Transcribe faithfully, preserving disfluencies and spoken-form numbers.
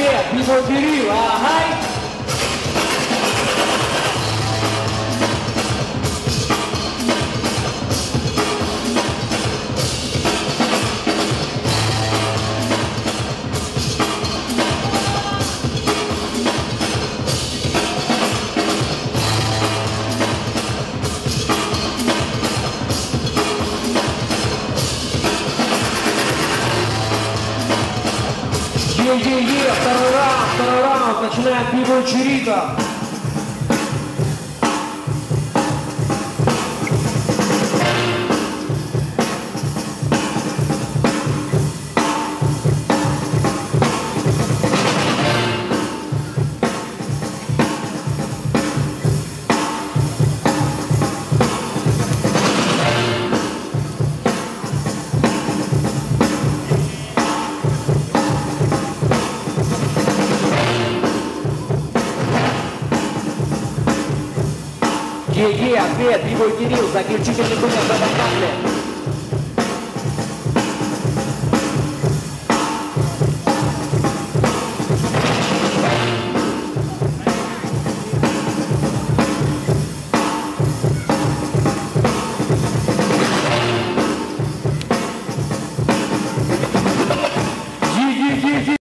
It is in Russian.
yeah, people Кирилл, ага. Е-е-е, второй раунд, второй раунд, начинаем пиво Чирита. Е-е, ответ, Пиво Кирилл, заключительный конец в этом батле.